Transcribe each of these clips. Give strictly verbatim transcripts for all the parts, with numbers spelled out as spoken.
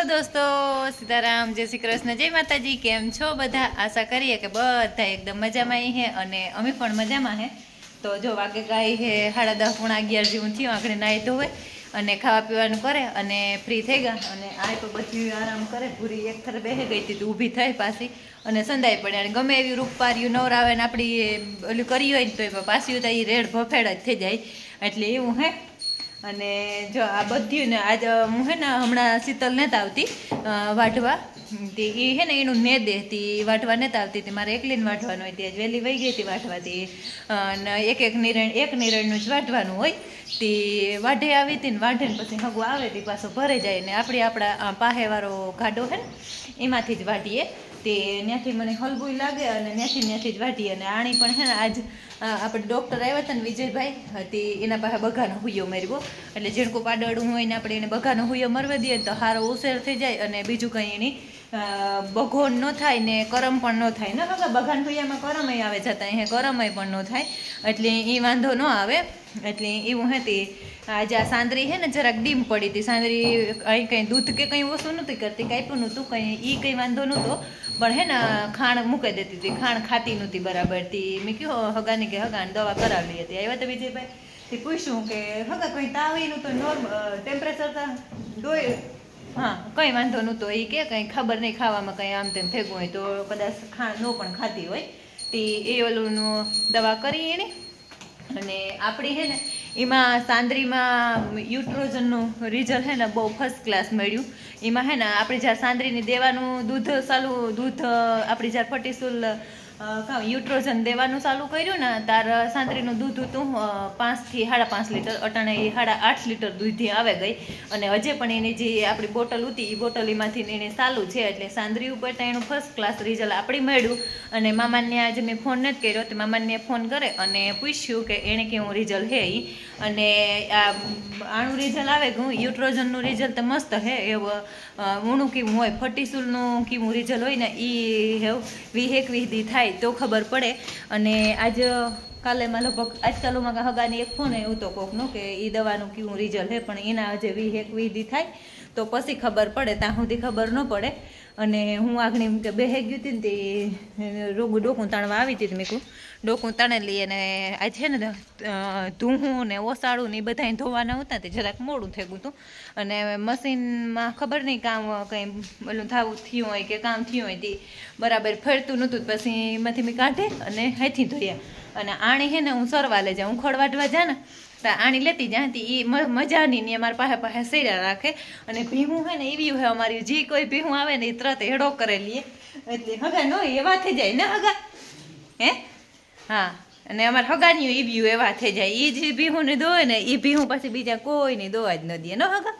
दोस्तों सीताराम जय श्री कृष्ण जय माताजी केम छो बधा आशा करिए कि बधा एकदम मजा में है अने अमी पण मजा में है। तो जो वागे गाय है साढ़ा दस पुणा अगियार जेवुं थयुं आखरे नाई धोवे अने खावा पीवानुं करे अने फ्री थई गया अने आ तो बधी आराम करे पूरी एक थर बेही गई थी तो ऊभी थई पाછી अने संधाई पड़े अने गमे एवी रूपपारिયું नवरावे ने आपणी ओલું કરી હોય तो पाछी तो ई रेड भफेड़ ज थई जाय એટલે એવું હે। અને જો આ બધું ને આજ હું હે ને હમણાં શીતલ નહોતા આવતી વાઢવા તે એ હે ને એનું ને દેતી વાઢવા નહોતા આવતી તે મારે એકલીને વાઢવાનું હોય તે વહેલી વહી ગઈ હતી વાઢવાથી અને એક એક નિરણ એક નિરણનું જ વાઢવાનું હોય તે વાઢે આવી હતી ને વાઢે ને પછી હગું આવે તે પાછો ભરે જાય ને આપણે આપણા પાહેવાળો ગાડો હે ને એમાંથી જ વાઢીએ તે ત્યાંથી મને હલવું લાગે અને ત્યાંથી ત્યાંથી જ વાઢીએ અને આણી પણ હે ને આજ આપણે ડૉક્ટર આવ્યા હતા ને વિજયભાઈ તે એના પાસે બઘાનો હુયો મરવો એટલે ઝીણકું પાડળું હોય ને આપણે એને બઘાનો હુયો મરવા દઈએ તો સારો ઉછેર થઈ જાય અને બીજું કંઈ એની બઘો ન થાય ને કરમ પણ ન થાય ને હવે બઘાન હુયામાં કરમય આવે જતા અહીંયા કરમય પણ ન થાય એટલે એ વાંધો ન આવે એટલે એવું હે તે આજે આ સાંદરી હે ને જરાક ડીમ પડી હતી સાંદરી અહીં કંઈ દૂધ કે કંઈ ઓછું નહોતી કરતી કાંઈ નહોતું કંઈ એ કંઈ વાંધો નહોતો પણ હે ને ખાણ મૂકી દેતી હતી ખાણ ખાતી નહોતી બરાબરથી મેં કહ્યું હગાને કે હગાને દવા કરાવી હતી આવ્યા તો વિજયભાઈ તે પૂછ્યું કે હગા કંઈ તાવ એનું તો નોર્મલ ટેમ્પરેચર તો ડોય હા કંઈ વાંધો નહોતો એ કે કંઈ ખબર નહીં ખાવામાં કંઈ આમ તેમ ભેગું હોય તો કદાચ ખાણ ન પણ ખાતી હોય તે એ ઓલુંનું દવા કરી એની અને આપણી હે ને એમાં સાંદરીમાં યુટ્રોજનનું રિઝલ્ટ હે ને બહુ ફર્સ્ટ ક્લાસ મળ્યું એમાં હે ને આપણે જ્યારે સાંદરીને દેવાનું દૂધ ચાલુ દૂધ આપણી જ્યારે ફટીસુલ કાં યુટ્રોજન દેવાનું ચાલુ કર્યું ને તાર સાંદરીનું દૂધ હતું પાંચથી સાડા પાંચ લીટર અટાણે એ સાડા આઠ લીટર દૂધથી આવે ગઈ અને હજે પણ એની જે આપણી બોટલ હતી એ બોટલ એમાંથી એને ચાલુ છે એટલે સાંદરી ઉપર તો એનું ફર્સ્ટ ક્લાસ રિઝલ્ટ આપણે મળ્યું અને મામાને આજે મેં ફોન નથી કર્યો તો મામાને ફોન કરે અને પૂછ્યું કે એણે કેવું રિઝલ્ટ હે એ અને આ આનું રિઝલ્ટ આવે કે યુટ્રોજનનું રિઝલ્ટ તો મસ્ત હે એવું ઊણું કેવું હોય ફટીસુલનું કેવું રિઝલ્ટ હોય ને એ હેવ વીસ એકવીસ દી થાય તો ખબર પડે અને આજ કાલેમાં લગભગ આજકાલમાં હગાની એક ફોન આવ્યો તો કોકનો કે એ દવાનું કેવું રિઝલ્ટ હે પણ એના હજે વીસ એકવીસ દી થાય તો પછી ખબર પડે ત્યાં સુધી ખબર ન પડે અને હું આગળ કે બેહી ગયું હતી ને તે રોગું ડોકું તાણવા આવી હતી મેં કહું ડોકું તાણે લઈએ ને આ છે ને ધૂહું ને ઓસાળું ને એ બધાને ધોવાના હતા તે જરાક મોડું થઈ ગયું હતું અને મશીનમાં ખબર નહીં કામ કંઈ ઓલું થવું થયું હોય કે કામ થયું હોય તે બરાબર ફરતું નહોતું પછી એમાંથી મેં કાઢે અને હાથથી ધોયા અને આણી હે ને હું સરવા લઈ જાઉં હું ખડવાટવા જા ને તો આણી લેતી જાતી એ મજાની ને અમારા પાસે પાસે સેરા રાખે અને ભીહું હે ને એવી હોય અમારી જે કોઈ ભીહું આવે ને એ તરત હેડો કરે લઈએ એટલે હગા ન એવા થઈ જાય ને હગા હે હા અને અમારા હગાની એવી એવા થઈ જાય એ જે ભીહુંને દોવે ને એ ભીહું પછી બીજા કોઈને દોવા જ ન દે ન હગા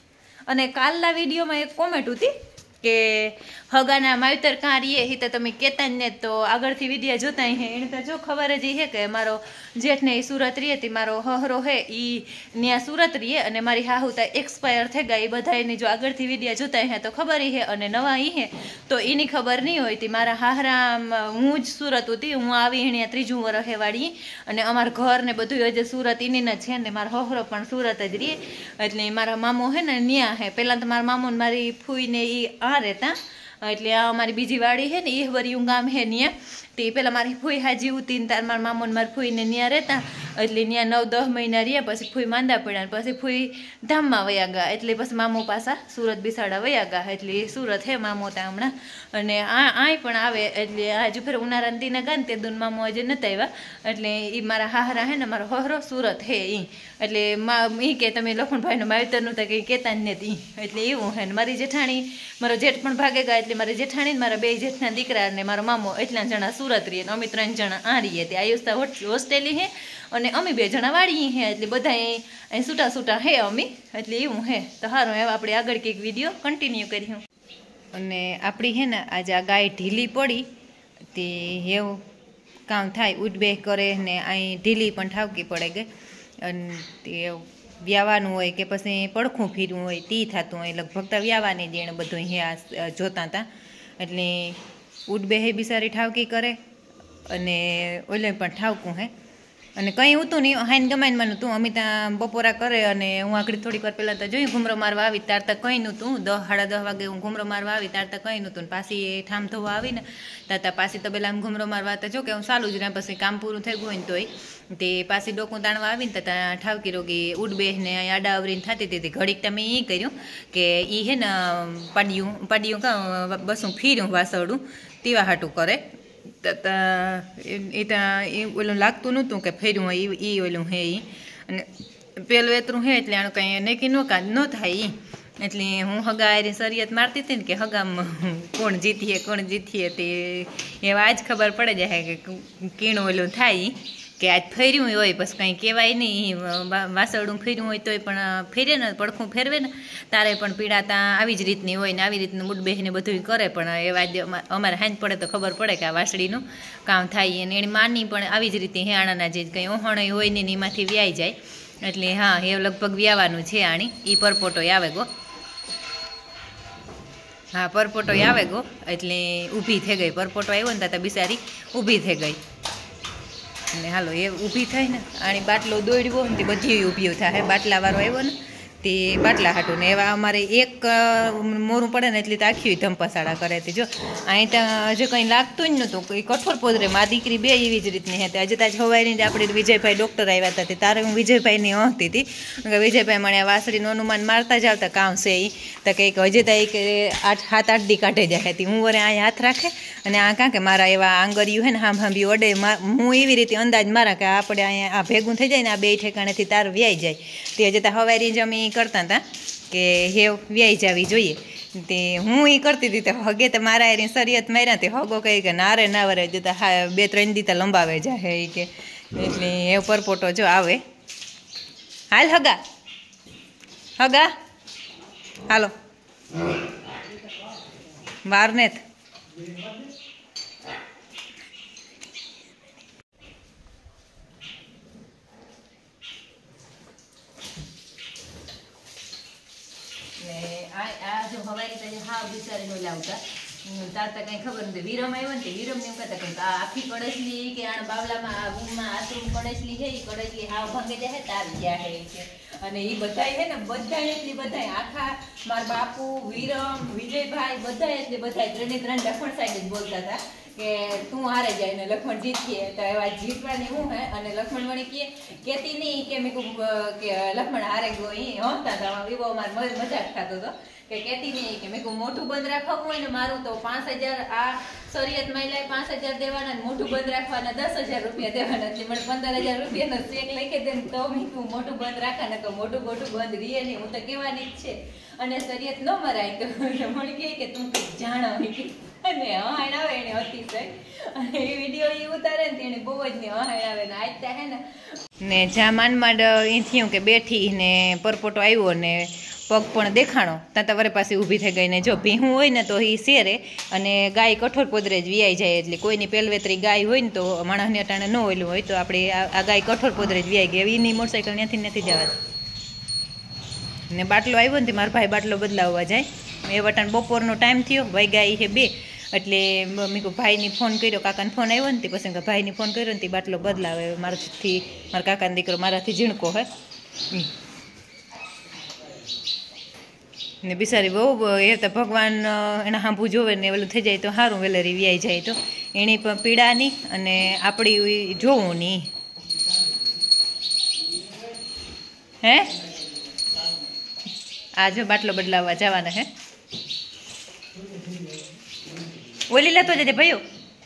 અને કાલના વિડીયોમાં એક કોમેન્ટ હતી કે હગાના માવતર કાં રહીએ એ તો તમે કહેતા જ ને તો આગળથી વિડીયો જોતા હે એને તો જો ખબર જ છે કે મારો જેઠને એ સુરત રહીએ તે મારો હહરો હે એ ત્યાં સુરત રહીએ અને મારી હાહુ તો એક્સપાયર થઈ ગયા એ બધા એને જો આગળથી વિડીયો જોતા હે તો ખબર હે અને નવા એ હે તો એની ખબર નહીં હોય તે મારા હાહરા હું જ સુરત હતી હું આવી અહીંયા ત્રીજું વર્ષ વાળી અને અમારું ઘર ને બધું હજે સુરત એની જ છે ને મારો હહરો પણ સુરત જ રહીએ એટલે મારા મામો હે ને ત્યાં હે પહેલાં તો મારા મામો ને મારી ફૂઈને એ આ રહેતા એટલે આ અમારી બીજી વાડી છે ને એ વરિયું ગામ હે ત્યાં તે પેલા મારી ફૂઈ હાજી ઉતી ને તાર મારા મામો ને મારી ફૂઈને ત્યાં રહેતા એટલે ત્યાં નવ દસ મહિના રહ્યા પછી ફૂઈ માંદા પડ્યા પછી ફૂઈ ધામમાં વયા ગયા એટલે પછી મામો પાછા સુરત બિસાડા વયા ગયા એટલે સુરત હે મામો ત્યાં હમણાં અને આ આય પણ આવે એટલે હજુ ફેર ઉનાળાના દીના ગયા ને તે દૂન મામો હજુ નથી આવ્યા એટલે એ મારા હાહરા હે ને મારો હહરો સુરત હે એ એટલે એ કે તમે લખણભાઈનું માવતરનું તો કંઈ કહેતા જ નથી એટલે એવું હે ને મારી જેઠાણી મારો જેઠ પણ ભાગે ગયા એટલે મારી જેઠાણી મારા બે જેઠના દીકરા ને મારો મામો એટલા જણા સુરત રહીએ અમે ત્રણ જણા આ રહીએ તે આયુષતા હોસ્ટેલી હે અને અમે બે જણા વાળીએ હે એટલે બધા અહીં છૂટા છૂટા હે અમે એટલે એવું હે તો સારું હવે આપણે આગળ કંઈક વિડીયો કન્ટિન્યુ કર્યું અને આપણી હે ને આજે આ ગાય ઢીલી પડી તે એવું કામ થાય ઉઠબેહ કરે ને અહીં ઢીલી પણ ઠાવકી પડે ગઈ અને તે વ્યાવાનું હોય કે પછી પડખું ફીરવું હોય તે થતું હોય લગભગ તો વ્યાવાની જ એને બધું હે આ જોતા હતા એટલે ઉઠબેહે બિચારી ઠાવકી કરે અને ઓલે પણ ઠાવકું હે અને કંઈ હતું નહીં, હાઈને ગમાઈને માનું તું અમિતા બપોરા કરે અને હું આકડી થોડીક વાર પહેલાં તો જોઈ ઘૂમરો મારવા આવી તારતા કંઈ નહોતું. દસ સાડા દસ વાગે હું ઘૂમરો મારવા આવી તારતા કંઈ નહોતું. ને પાછી ઠામ ધોવા આવીને તાતા પાછી તબેલામાં ઘૂમરો મારવા તો જો કે હું ચાલુ જ રહ્યા, પછી કામ પૂરું થઈ ગયું હોય ને તોય તે પાછી ડોકું તાણવા આવીને ત્યાં ઠાવકી રોગી ઉડબેહને આડા આવરીને થતી હતી. ઘડીક તમે એ કર્યું કે એ હે ને પાડ્યું પાડ્યું કાં બસું ફીર્યું વાસવડું તેવા હાટું કરે. એ ત્યાં એ ઓલું લાગતું નહોતું કે ફેર્યું હોય એ ઓલું હે એ, અને પેલું એતરું હે એટલે આનું કંઈ નક્કી ન કા ન થાય એ. એટલે હું હગા એની શરિયત મારતી હતી ને કે હગામાં કોણ જીતીએ કોણ જીતીએ તે એવા આજ ખબર પડે જાય કે કીણું ઓલું થાય કે આજ ફેર્યું હોય પછી કંઈ કહેવાય નહીં. વાસરડું ફેર્યું હોય તોય પણ ફેરે ને પડખું ફેરવે ને તારે પણ પીડાતા આવી જ રીતની હોય ને આવી રીતનું મુડબેહને બધું કરે. પણ એવા જ અમારે હાંજ પડે તો ખબર પડે કે આ વાસળીનું કામ થાય. અને એની માની પણ આવી જ રીતે હેણાના જે કંઈ ઓહણ હોય ને એમાંથી વ્યાઈ જાય. એટલે હા એ લગભગ વ્યાવાનું છે આણી. એ પરપોટો આવે ગો, હા પરપોટો આવે ગો. એટલે ઊભી થઈ ગઈ, પરપોટો આવ્યો ને ત્યાં બિચારી ઊભી થઈ ગઈ. અને હાલો એ ઊભી થાય ને આણી બાટલો દોડ્યો ને તે બધી ઊભી થાય. બાટલાવાળો આવ્યો ને તે બાટલા હાટું ને એવા અમારે એક મોરું પડે ને એટલી તો આખી ધંપાસાડા કરે. તે જો અહીં ત્યાં હજુ કંઈ લાગતું જ નહોતું. એ કઠોર પોદરે મા દીકરી બે એવી જ રીતની હતી. હજુ તાજ હવાઈની જ આપણે વિજયભાઈ ડૉક્ટર આવ્યા હતા તે તારે હું વિજયભાઈની હંતી હતી કે વિજયભાઈ મને આ વાસળીનું અનુમાન મારતા જ આવતા કામ છે એ તો કંઈક હજી ત્યાં કે આઠ સાત આઠ દી કાઢે જાય હતી. હું વરે અહીંયા હાથ રાખે અને આ કાં કે મારા એવા આંગળિયું હે ને હામ હાંભી અડે. હું એવી રીતે અંદાજ મારા કે આપણે અહીંયા આ ભેગું થઈ જાય ને આ બે ઠેકાણેથી તાર વ્યાઈ જાય. તે હજી ત્યાં હવારી જ અમે કરતા હતા કે હેવ વ્યાઈ જવી જોઈએ. તે હું એ કરતી હતી તો હગે તો મારા એની શરિયત માર્યા તે હગો કહી કે ના રે ના વરે જતા હા બે ત્રણ દીતા લંબાવે જાય એ કે. એટલે એ પરપોટો જો આવે. હાલ હગા હગા હાલો વારને આ જો હવારી તને હા બિચારી નો લાવતા તારતા કઈ ખબર નથી. વિરમ આવ્યો ને વિરમ ને એમ કહેતા કે આ આખી કડેસલી કે આ બાવલામાં આ રૂમમાં આશ્રમ કડેસલી છે એ કડેસલી હાવ ભાંગે જાય તાર ગયા છે. અને એ બધા છે ને બધા એટલી બધા આખા મારા બાપુ વિરમ વિજયભાઈ બધા એટલે બધા ત્રણે ત્રણ લખમણ સાઈડ જ બોલતા હતા કે તું હારે જાય ને લખમણ જીતીએ. તો એવા જીતવાની હું હે અને લખમણ વળી કે કેતી નહીં કે મેં કે લખમણ હારે ગયો એ હસતા હતા. એવો અમારે મજાક થતો હતો કે કેતી નહીં કે મેં કહું મોટું બંધ રાખવું હોય ને મારું તો પાંચ હજાર આ શરિયત મહિલાએ પાંચ હજાર દેવાના મોટું બંધ રાખવાના દસ હજાર રૂપિયા દેવાના. એટલે મને પંદર હજાર રૂપિયાનો ચેક લખી દે ને તો મેં કહું મોટું બંધ રાખવાના તો મોટું મોટું બંધ રીએ નહીં. હું તો કહેવાની જ છે અને શરિયત ન મરાય તો મને કહે કે તું કંઈક જાણો અને હહાણ આવે એને અતિશય અને એ વિડીયો એ ઉતારે ને એને બહુ જ ને હહાણ આવે ને આજ ત્યાં હે ને ને જ્યાં માંડ માંડ એ થયું કે બેઠી ને પરપોટો આવ્યો ને પગ પણ દેખાણો ત્યાં તમારે પાસે ઊભી થઈ ગઈ. ને જો ભીહું હોય ને તો એ શેરે અને ગાય કઠોર પોદરે જ વ્યાઈ જાય. એટલે કોઈની પેલવેતરી ગાય હોય ને તો માણસને અટાણે ન ઓલું હોય તો આપણે આ ગાય કઠોર પોદરે જ વ્યાઈ ગઈ. એની મોટરસાઇકલ ત્યાંથી નથી જવાતી. ને બાટલો આવ્યો ને મારા ભાઈ બાટલો બદલાવવા જાય. એ વટાણ બપોરનો ટાઈમ થયો ભાઈ ગાય છે બે એટલે મેં કહું ભાઈને ફોન કર્યો, કાકાને ફોન આવ્યો ને તે પછી ભાઈને ફોન કર્યો ને તે બાટલો બદલાવે. મારાથી મારા કાકાનો દીકરો મારાથી ઝીણકો હે ને બિચારી બહુ એ તો ભગવાન એના હાંભું જોવે ને ઓલું થઈ જાય તો સારું વેલેરી વ્યાઈ જાય તો એની પણ પીડાની અને આપણી જોવું નહીં હે. આ જો બાટલો બદલાવવા જવાના હે. ઓલી લેતો જજે ભાઈઓ.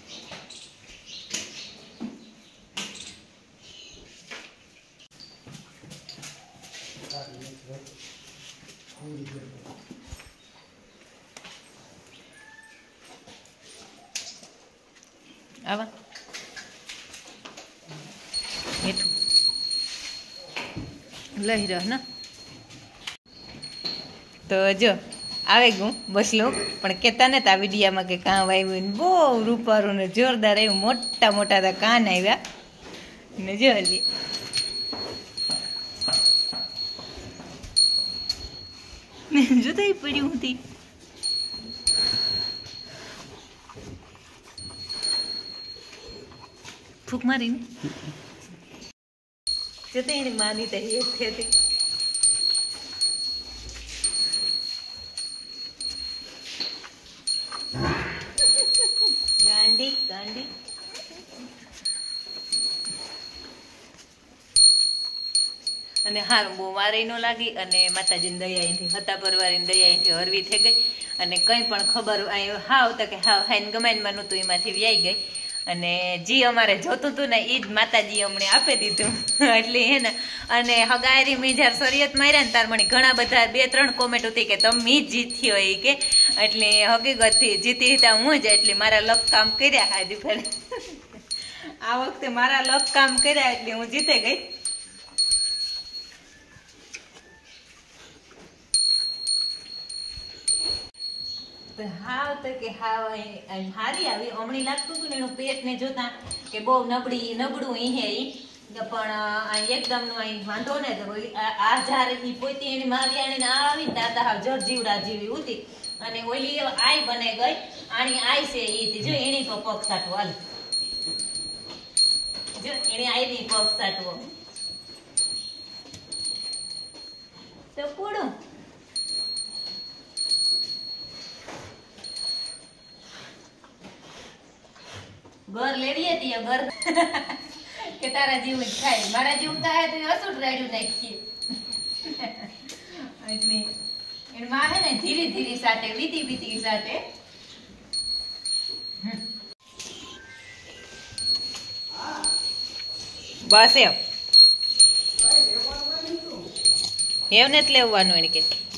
આવા મીઠું લઈ રહ્યો ને તો જો આવે ગયું બસ લોક પણ કહેતા ને આ વિડીયામાં કે કામ આવ્યું ને બહુ રૂપારું ને જોરદાર આવ્યું. મોટા મોટા હતા કાન આવ્યા ને જો હજી જોતા પડ્યું હતી. ફૂક મારીને જતે એની માની તો એક હતી ગાંડી ગાંડી અને હારું બહુ વારે ન લાગી અને માતાજીની દયા અહીંથી હતા પરવારીની દયા અહીંથી હરવી થઈ ગઈ અને કંઈ પણ ખબર હાવ તો કે હાવ હાઈને ગમાઈનમાં નહોતું એમાંથી વ્યાઈ ગઈ અને જી અમારે જોતું હતું ને એ જ માતાજી અમને આપી દીધું એટલે હે ને અને હગાયરી મેં જ્યારે શરિયત માર્યા ને તાર મને ઘણા બધા બે ત્રણ કોમેન્ટ હતી કે તમે જ જીત્યો એ કે એટલે હકીકતથી જીતી હતા હું જ એટલે મારા લક કામ કર્યા આજે ફેર આ વખતે મારા લક કામ કર્યા એટલે હું જીતે ગઈ હાવ તો કે હાવ હારી આવી હમણી લાગતું હતું ને એનું પેટ ને જોતા કે બહુ નબળી નબળું ઈ હે ઈ પણ એકદમ નો અહીં વાંધો ને તો આ જ્યારે ઈ પોતે એની માવિયાણી ને આવી ને દાદા હાવ જળ જીવડા જેવી હતી અને ઓલી આઈ બને ગઈ આની આઈ છે ઈ જો એની તો પગ સાટવો હાલ જો એની આઈ ની પગ સાટવો તો પૂડું ઘર લેડી હતી ઘર કે તારા જેવું જ થાય મારા જેવું થાય તો હસુટ રાડ્યું નાખીએ એટલે એની માં હે ને ધીરે ધીરે સાથે વીતી વીતી સાથે બસ એમ એમને જ લેવાનું એને કે